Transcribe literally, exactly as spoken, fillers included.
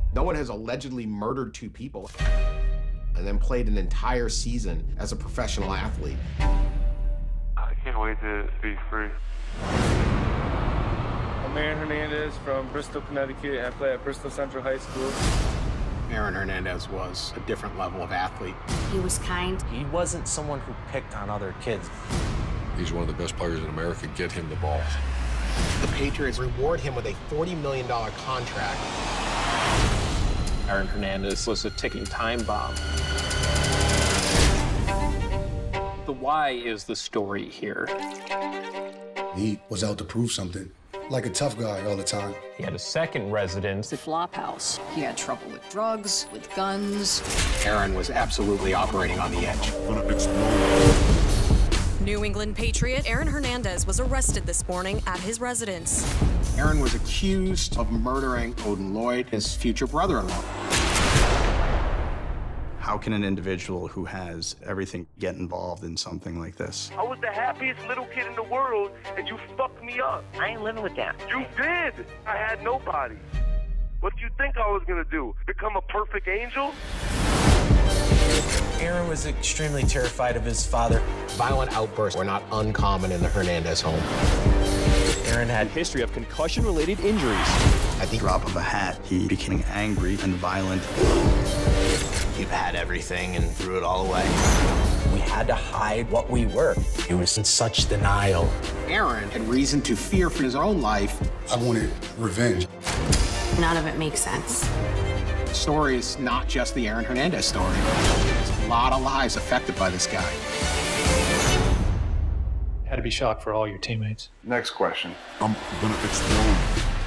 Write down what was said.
No one has allegedly murdered two people and then played an entire season as a professional athlete. I can't wait to be free. I'm Aaron Hernandez from Bristol, Connecticut. I play at Bristol Central High School. Aaron Hernandez was a different level of athlete. He was kind. He wasn't someone who picked on other kids. He's one of the best players in America. Get him the ball. The Patriots reward him with a forty million dollar contract. Aaron Hernandez was a ticking time bomb. The why is the story here. He was out to prove something, like a tough guy all the time. He had a second residence. The Flophouse. He had trouble with drugs, with guns. Aaron was absolutely operating on the edge. New England Patriot Aaron Hernandez was arrested this morning at his residence. Aaron was accused of murdering Odin Lloyd, his future brother-in-law. How can an individual who has everything get involved in something like this? I was the happiest little kid in the world, and you fucked me up. I ain't living with that. You did. I had nobody. What do you think I was gonna do? Become a perfect angel? Aaron was extremely terrified of his father. Violent outbursts were not uncommon in the Hernandez home. Aaron had a history of concussion-related injuries. At the drop of a hat, he became angry and violent. He had everything and threw it all away. We had to hide what we were. He was in such denial. Aaron had reason to fear for his own life. I wanted revenge. None of it makes sense. The story is not just the Aaron Hernandez story. There's a lot of lives affected by this guy. Had to be shocked for all your teammates. Next question. I'm gonna explode.